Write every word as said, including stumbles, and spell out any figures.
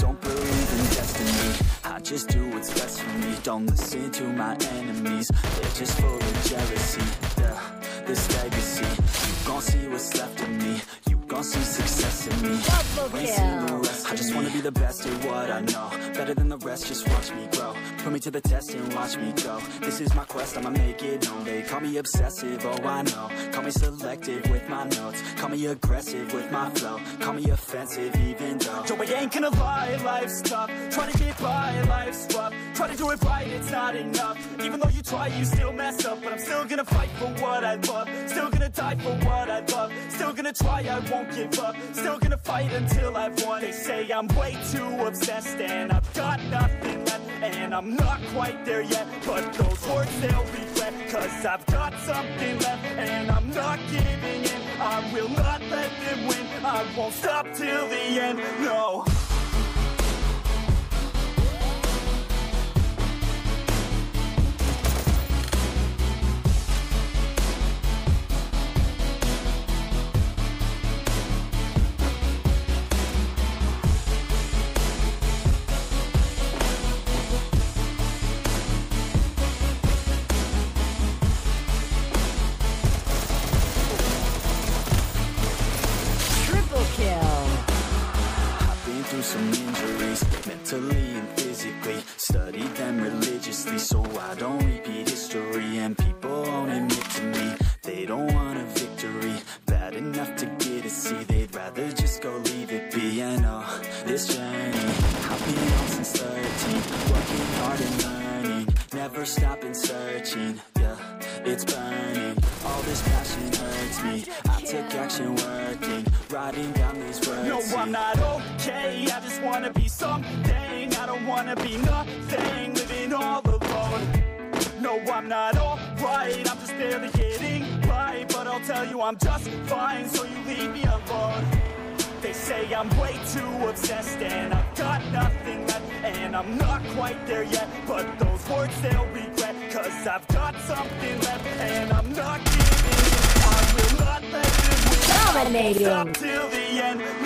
don't believe in destiny. I just do what's best for me. Don't listen to my enemies, they're just full of jealousy. Yeah, this legacy, you gon' see what's left of me. You gon' see success in me. Ain't seen the rest. I just wanna be the best at what I know, better than the rest, just watch me grow. Put me to the test and watch me go. This is my quest, I'ma make it known. They call me obsessive, oh I know. Call me selective with my notes. Call me aggressive with my flow. Call me offensive even though Joe, I ain't gonna lie, life's tough. Try to get by, life's rough. Try to do it right, it's not enough. Even though you try, you still mess up. But I'm still gonna fight for what I love. Still gonna die for what I love. Still gonna try, I won't give up. Still gonna fight until I've won. They say I'm way too obsessed and I've got nothing left. And I'm not quite there yet, but those words they'll regret. Cause I've got something left and I'm not giving in. I will not let them win. I won't stop till the end, no. Some injuries, mentally and physically. Studied them religiously so I don't repeat history. And people won't admit to me they don't want a victory. Bad enough to get a C, they'd rather just go leave it be. I know this journey I've been on since thirteen, working hard and learning, never stopping searching. Yeah, it's burning, all this passion hurts me. I took action working, writing down these words. No, I'm not okay, I just wanna be something. I don't wanna be nothing, living all alone. No, I'm not alright, I'm just barely getting by. But I'll tell you I'm just fine, so you leave me alone. They say I'm way too obsessed and I've got nothing left. And I'm not quite there yet, but those words they'll regret. Cause I've got something left and I'm not giving in. I will not let them win. Dominating. Stop till the end.